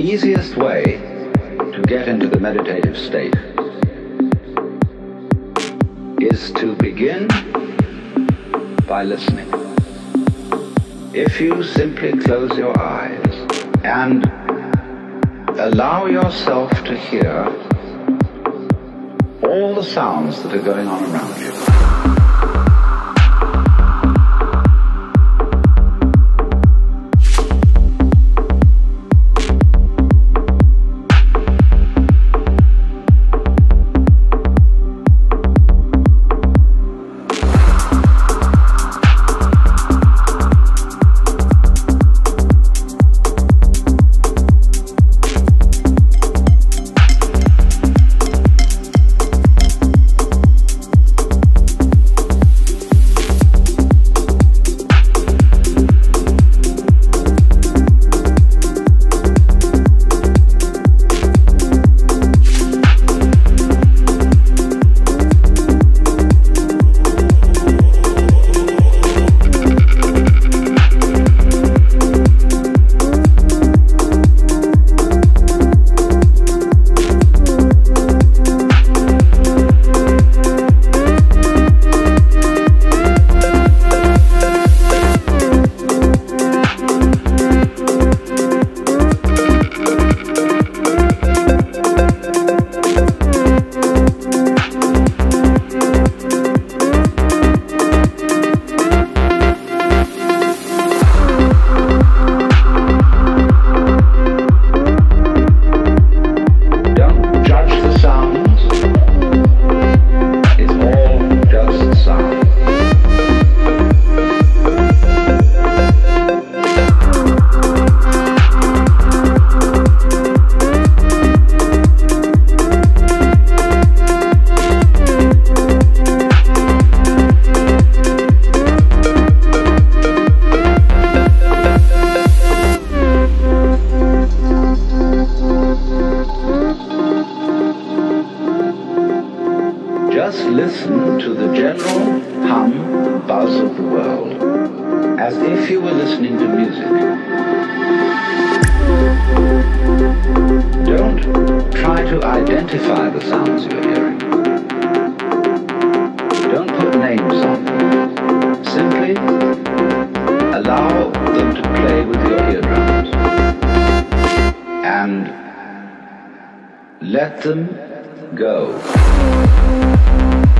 easiest way to get into the meditative state is to begin by listening. If you simply close your eyes and allow yourself to hear all the sounds that are going on around you. Just listen to the general hum, buzz of the world, as if you were listening to music. Don't try to identify the sounds you're hearing. Don't put names on them. Simply allow them to play with your eardrums. And let them go.